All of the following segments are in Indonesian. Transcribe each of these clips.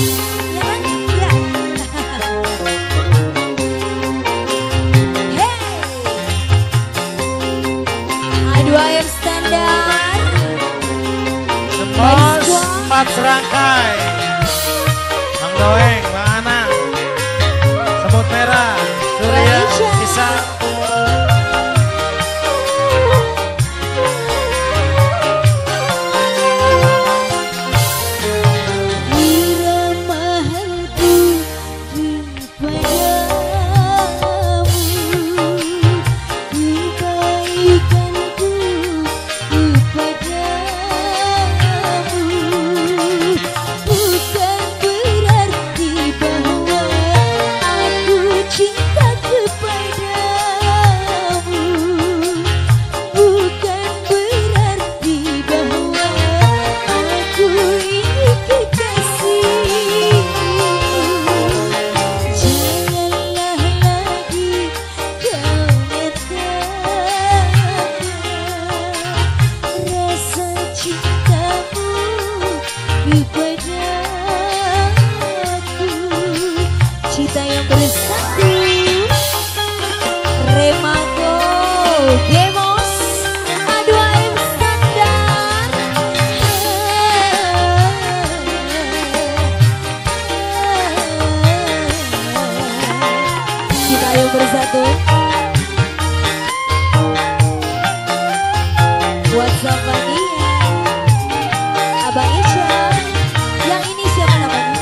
A2M Standar Bos 4 serangkai Bang Doeng, Bang Ana Semut Merah, Surya, Sisa Cinta yang bersatu Remago Demos A2M Standar Cinta yang bersatu buat sama dia Abang Isya. Yang ini siapa namanya?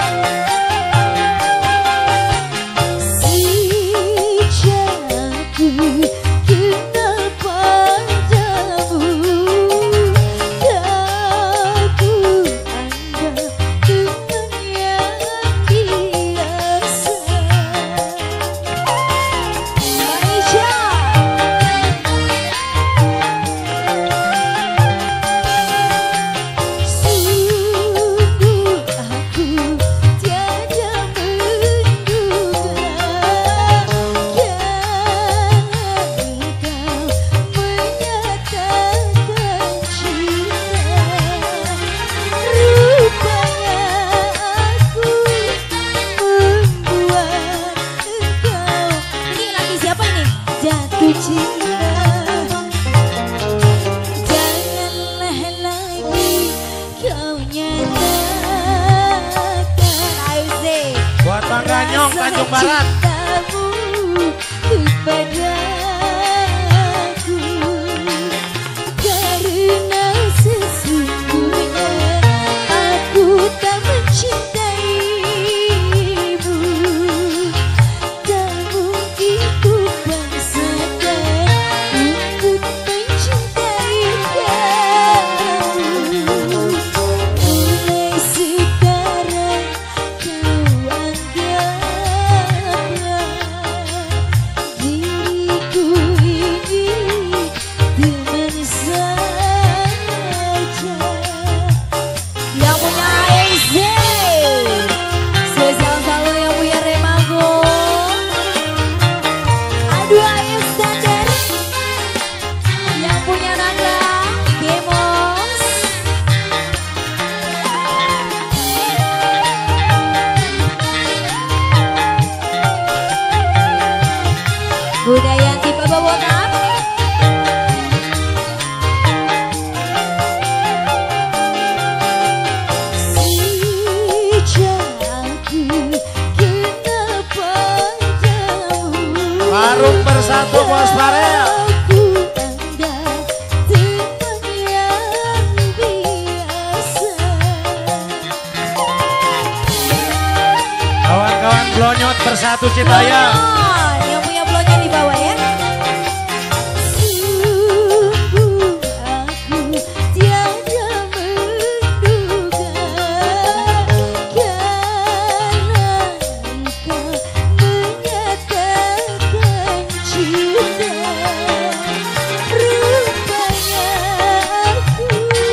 Janganlah lagi kau nyatakan buat Bang Ganyong, Tanjung Barat kepadaku karena sesungguhnya aku tak mencintaimu. Tak mungkin ku paksakan untuk mencintai kamu. Mulai sekarang kau anggaplah diriku ini teman saja. Yang punya AZ spesial selalu yang punya Remago A2M Standar, yang punya Naga Demos, Budayanti Pabawotan, Barung Bersatu Bos Farel. Kawan-kawan Blonyot Bersatu Citayam. Yang punya blognya di bawah ya. Sungguh aku tiada menduga karena engkau menyatakan cinta. Rupanya aku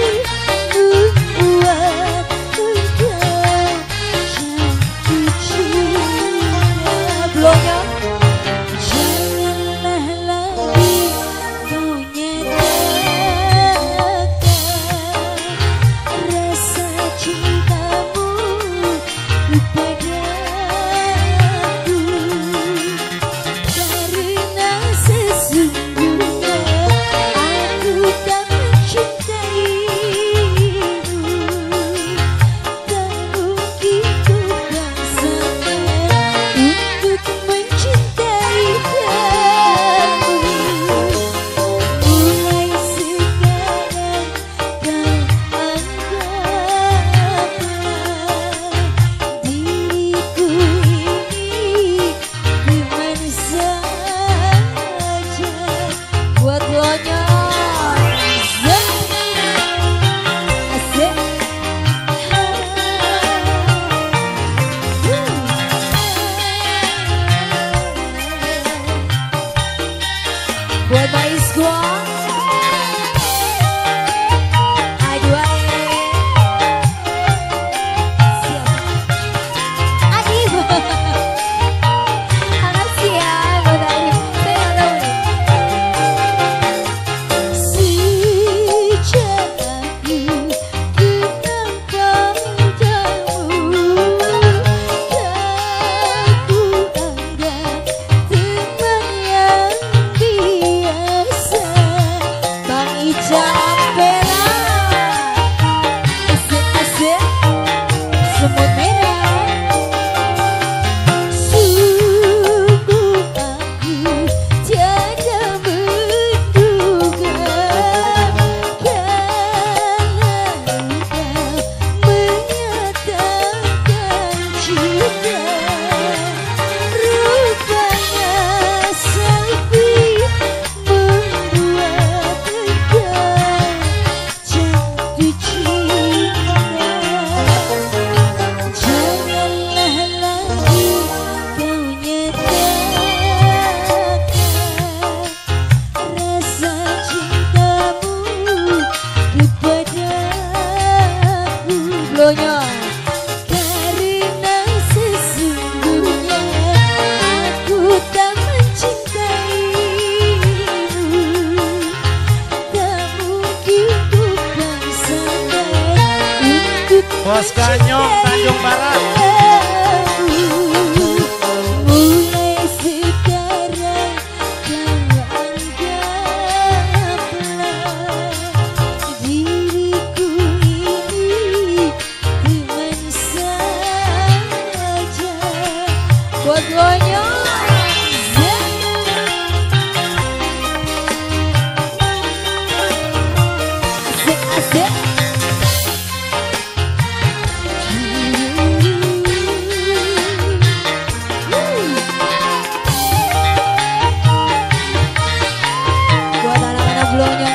membuat engkau jatuh cinta. Blognya Buat Bais gua A2 siap Adib hangat siap buat Adib saya nggak tahu nih sejak aku kenal padamu aku anggap teman yang biasa Bang Ijam Bella asik-asik semut merah sungguh aku tiada menduga kalau kau menyatakan cinta rupanya selfie membuat engkau jatuh cinta. Janganlah lagi kau nyatakan rasa cintamu kepadaku. Blonya karena sesungguhnya aku tak mencintaimu, tak mungkin ku paksakan untuk Bos Ganyong Tanjung Barat. mulai sekarang kau anggaplah diriku ini teman saja. Buat Gonyo asik-asik buat anak-anak Blonyo.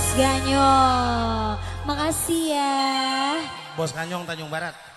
Bos Ganyong. Makasih ya. Bos Kanyong Tanjung Barat.